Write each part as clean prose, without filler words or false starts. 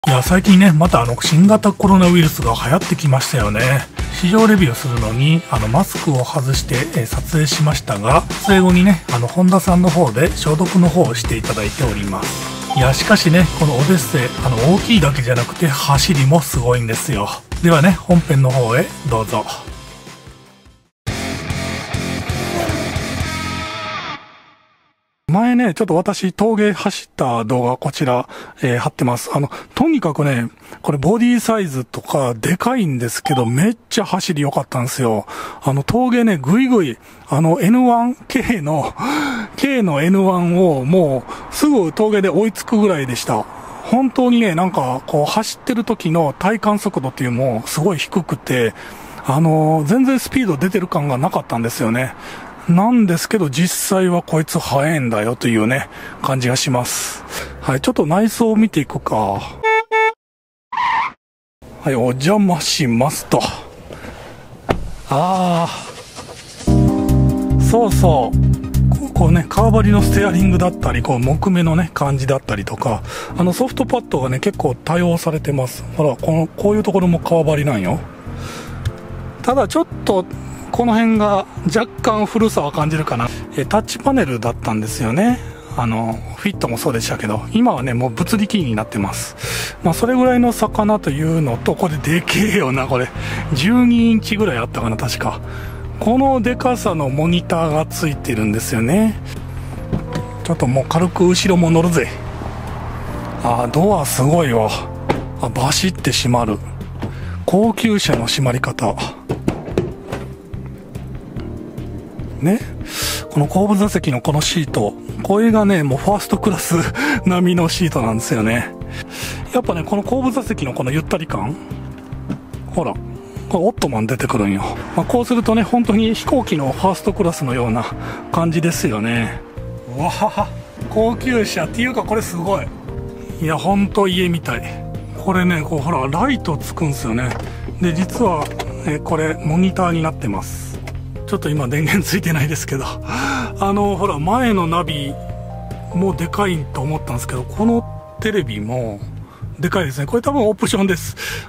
いや、最近ね、また新型コロナウイルスが流行ってきましたよね。市場レビューするのに、マスクを外して、撮影しましたが、撮影後にね、本田さんの方で消毒の方をしていただいております。いや、しかしね、このオデッセイ、大きいだけじゃなくて、走りもすごいんですよ。ではね、本編の方へどうぞ。前ね、ちょっと私、峠走った動画、こちら、貼ってます。とにかくね、これボディサイズとか、でかいんですけど、めっちゃ走り良かったんですよ。峠ね、ぐいぐい、N1、K の N1 をもう、すぐ峠で追いつくぐらいでした。本当にね、なんか、こう、走ってる時の体感速度っていうのも、すごい低くて、全然スピード出てる感がなかったんですよね。なんですけど実際はこいつ速いんだよというね、感じがします。はい、ちょっと内装を見ていくか。はい、お邪魔しますと。そうそう。こうね、革張りのステアリングだったり、こう木目のね、感じだったりとか、ソフトパッドがね、結構多用されてます。ほら、こういうところも革張りなんよ。ただちょっと、この辺が若干古さは感じるかな。タッチパネルだったんですよね。フィットもそうでしたけど、今はね、もう物理キーになってます。まあ、それぐらいの魚というのと、これでけえよな、これ。12インチぐらいあったかな、確か。このでかさのモニターがついてるんですよね。ちょっともう軽く後ろも乗るぜ。ドアすごいわ。バシって閉まる。高級車の閉まり方。ね、この後部座席のこのシート、これがね、もうファーストクラス並みのシートなんですよね。やっぱね、この後部座席のこのゆったり感、ほら、これオットマン出てくるんよ。こうするとね、本当に飛行機のファーストクラスのような感じですよね。うわはは、高級車っていうかこれすごい。いや、ほんと家みたい。これね、こうほら、ライトつくんですよね。で、実は、これモニターになってます。ちょっと今電源ついてないですけどほら前のナビもでかいと思ったんですけど、このテレビもでかいですね。これ多分オプションです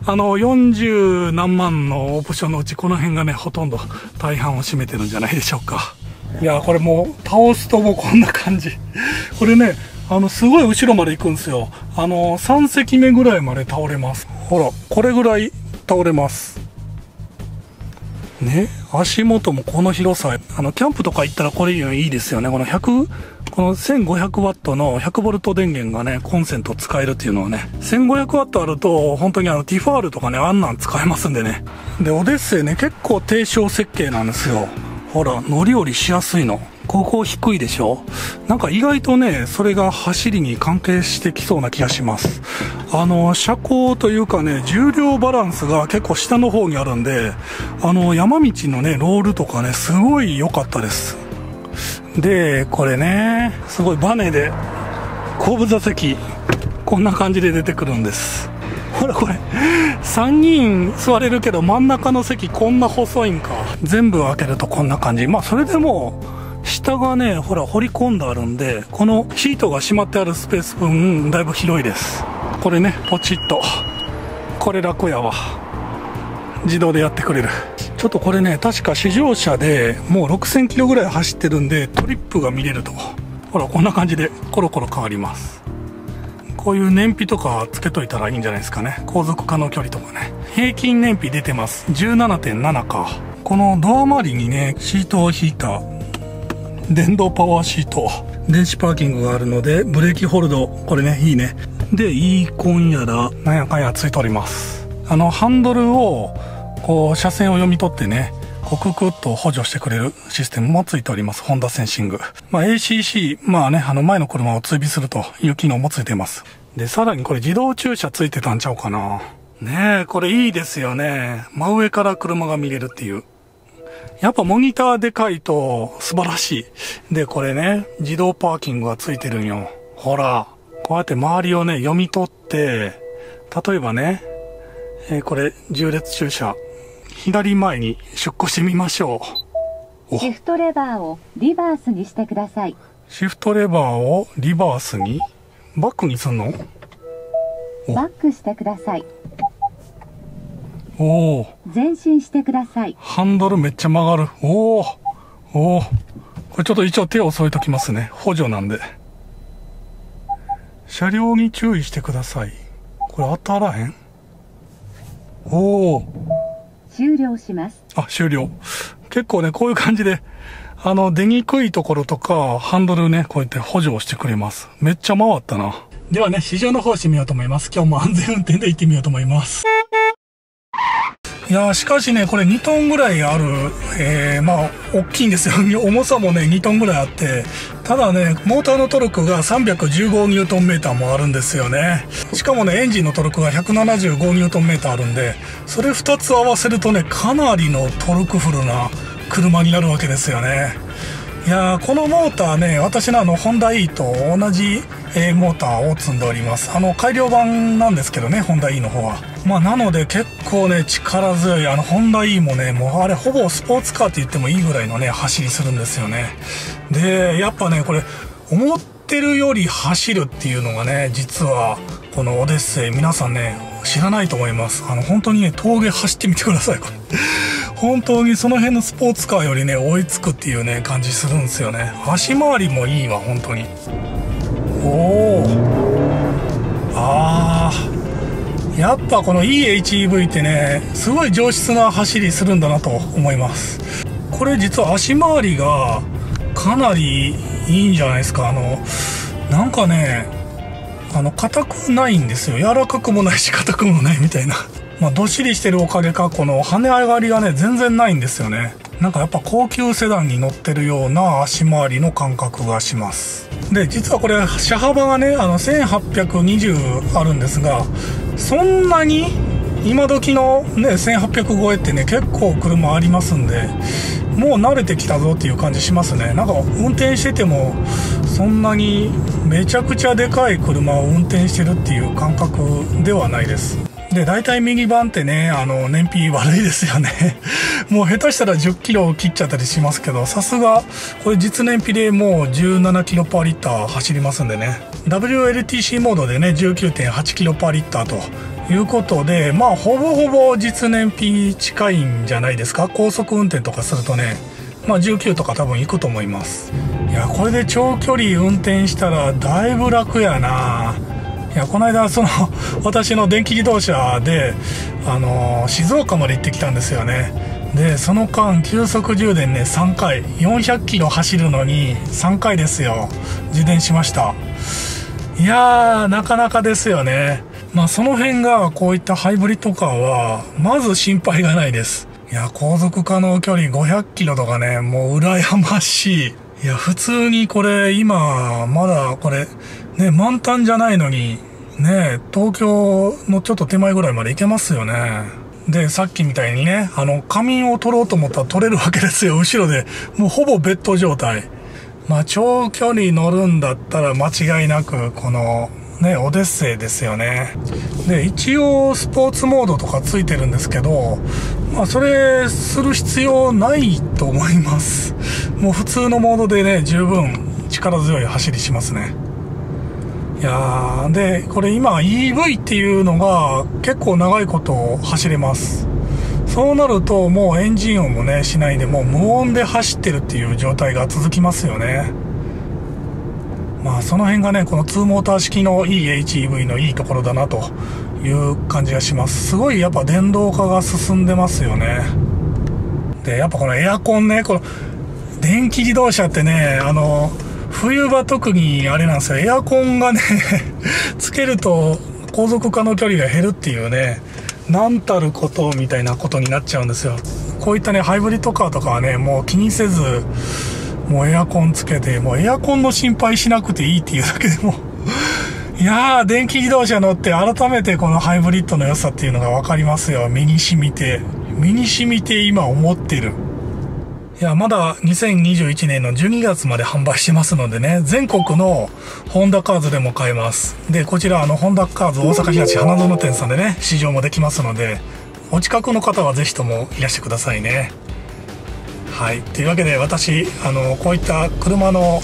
。40何万のオプションのうちこの辺がね、ほとんど大半を占めてるんじゃないでしょうか。いや、これもう倒すともうこんな感じ。これね、すごい後ろまで行くんですよ。3席目ぐらいまで倒れます。ほら、これぐらい倒れます。ね、足元もこの広さ、キャンプとか行ったらこれいいですよね。この1500ワットの100ボルト電源がね、コンセント使えるっていうのはね、1500ワットあると、本当にティファールとかね、あんなん使えますんでね。で、オデッセイね、結構低床設計なんですよ。ほら、乗り降りしやすいの。ここ低いでしょ。なんか意外とね、それが走りに関係してきそうな気がします。車高というかね、重量バランスが結構下の方にあるんで、山道のね、ロールとかね、すごい良かったです。で、これね、すごいバネで、後部座席、こんな感じで出てくるんです。ほらこれ、3人座れるけど真ん中の席こんな細いんか。全部開けるとこんな感じ。まあそれでも、下がね、ほら掘り込んであるんで、このシートが閉まってあるスペース分、だいぶ広いです。これね、ポチッと。これ楽やわ。自動でやってくれる。ちょっとこれね、確か試乗車でもう6000キロぐらい走ってるんで、トリップが見れると。ほら、こんな感じでコロコロ変わります。こういう燃費とかつけといたらいいんじゃないですかね。航続可能距離とかね。平均燃費出てます。17.7 か。このドア周りにね、シートを引いた電動パワーシート。電子パーキングがあるので、ブレーキホルド。これね、いいね。で、イーコンやら、なんやかんやついております。ハンドルを、こう、車線を読み取ってね、こうククッと補助してくれるシステムもついております。ホンダセンシング。ACC、まあね、前の車を追尾するという機能もついています。で、さらにこれ自動駐車ついてたんちゃうかな。ねえ、これいいですよね。真上から車が見れるっていう。やっぱモニターでかいと素晴らしい。で、これね、自動パーキングがついてるんよ。ほら、こうやって周りをね、読み取って、例えばね、これ、縦列駐車。左前に出庫してみましょう。 シフトレバーをリバースにしてください。 シフトレバーをリバースにバックにすんの？ バックしてください。 おお。 前進してください。 ハンドルめっちゃ曲がる。おお。おお。これちょっと一応手を添えときますね。補助なんで。車両に注意してください。これ当たらへん？おお。 終了します。 あ、終了。結構ね、こういう感じで、出にくいところとか、ハンドルね、こうやって補助をしてくれます。めっちゃ回ったな。ではね、試乗の方してみようと思います。今日も安全運転で行ってみようと思います。いやー、しかしね、これ2トンぐらいある、まあ、大きいんですよ。重さもね、2トンぐらいあって、ただね、モーターのトルクが315ニュートンメーターもあるんですよね。しかもね、エンジンのトルクが175ニュートンメーターあるんで、それ2つ合わせるとね、かなりのトルクフルな車になるわけですよね。いやー、このモーターね、私のホンダ E と同じ、モーターを積んでおります。改良版なんですけどね、ホンダ E の方は。まあ、なので結構ね、力強い、ホンダ E もね、もうあれほぼスポーツカーって言ってもいいぐらいのね、走りするんですよね。で、やっぱね、これ、思ってるより走るっていうのがね、実は、このオデッセイ、皆さんね、知らないと思います。本当にね、峠走ってみてください、これ。本当にその辺のスポーツカーよりね、追いつくっていうね、感じするんですよね。足回りもいいわ、本当に。おお。ああ。やっぱこの EHEV ってね、すごい上質な走りするんだなと思います。これ実は足回りがかなりいいんじゃないですか。なんかね、硬くないんですよ。柔らかくもないし、硬くもないみたいな。まあ、どっしりしてるおかげか、この跳ね上がりがね、全然ないんですよね。なんかやっぱ高級セダンに乗ってるような足回りの感覚がします。で、実はこれ、車幅がね、1820あるんですが、そんなに、今時のね、1800超えってね、結構車ありますんで、もう慣れてきたぞっていう感じしますね。なんか運転してても、そんなにめちゃくちゃでかい車を運転してるっていう感覚ではないです。で、大体ミニバンってね、燃費悪いですよね。もう下手したら10キロを切っちゃったりしますけど、さすが、これ実燃費でもう17キロパーリッター走りますんでね。WLTC モードでね、19.8 キロパーリッターということで、まあ、ほぼほぼ実燃費近いんじゃないですか。高速運転とかするとね、まあ19とか多分行くと思います。いや、これで長距離運転したらだいぶ楽やな。いや、この間、私の電気自動車で、静岡まで行ってきたんですよね。で、その間、急速充電ね、3回、400キロ走るのに3回ですよ。充電しました。いやー、なかなかですよね。まあ、その辺が、こういったハイブリッドカーは、まず心配がないです。いや、航続可能距離500キロとかね、もう羨ましい。いや、普通にこれ、今、まだこれ、ね、満タンじゃないのに、ね、東京のちょっと手前ぐらいまで行けますよね。で、さっきみたいにね、仮眠を取ろうと思ったら取れるわけですよ、後ろで。もうほぼベッド状態。まあ、長距離乗るんだったら間違いなく、この、ね、オデッセイですよね。で、一応スポーツモードとかついてるんですけど、まあ、それする必要ないと思います。もう普通のモードでね、十分力強い走りしますね。いやー、で、これ今 EV っていうのが結構長いこと走れます。そうなるともうエンジン音もね、しないでもう無音で走ってるっていう状態が続きますよね。まあその辺がね、この2モーター式の EHEV のいいところだなという感じがします。すごいやっぱ電動化が進んでますよね。で、やっぱこのエアコンね、この電気自動車ってね、冬場特にあれなんですよ、エアコンがねつけると航続可能距離が減るっていうね、なんたることみたいなことになっちゃうんですよ。こういったねハイブリッドカーとかはね、もう気にせずもうエアコンつけて、もうエアコンの心配しなくていいっていうだけでもいやー、電気自動車乗って改めてこのハイブリッドの良さっていうのが分かりますよ。身に染みて今思ってる。いや、まだ2021年の12月まで販売してますのでね、全国のホンダカーズでも買えます。で、こちらホンダカーズ大阪東花園店さんでね、試乗もできますので、お近くの方はぜひともいらしてくださいね。はい。というわけで私、こういった車の、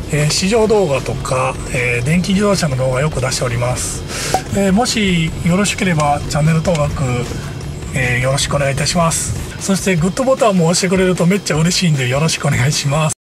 試乗動画とか、電気自動車の動画よく出しております。もしよろしければチャンネル登録、よろしくお願いいたします。そしてグッドボタンも押してくれるとめっちゃ嬉しいんでよろしくお願いします。